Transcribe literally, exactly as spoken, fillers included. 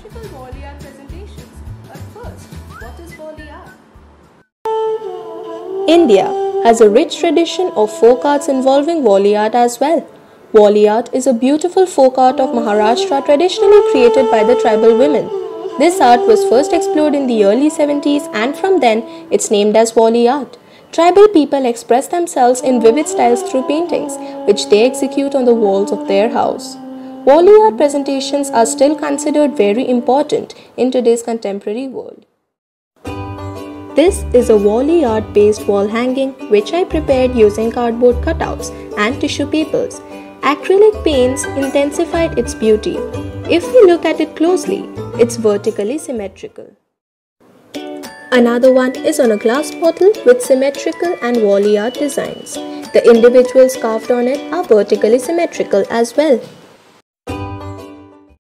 symmetrical Wally art presentations. But first, what is Wally art? India has a rich tradition of folk arts involving Wally art as well. Wally art is a beautiful folk art of Maharashtra traditionally created by the tribal women. This art was first explored in the early seventies and from then it's named as Wally art. Tribal people express themselves in vivid styles through paintings, which they execute on the walls of their house. Wally art presentations are still considered very important in today's contemporary world. This is a Wally art based wall hanging which I prepared using cardboard cutouts and tissue papers. Acrylic paints intensified its beauty. If we look at it closely, it's vertically symmetrical. Another one is on a glass bottle with symmetrical and Wally art designs. The individuals carved on it are vertically symmetrical as well.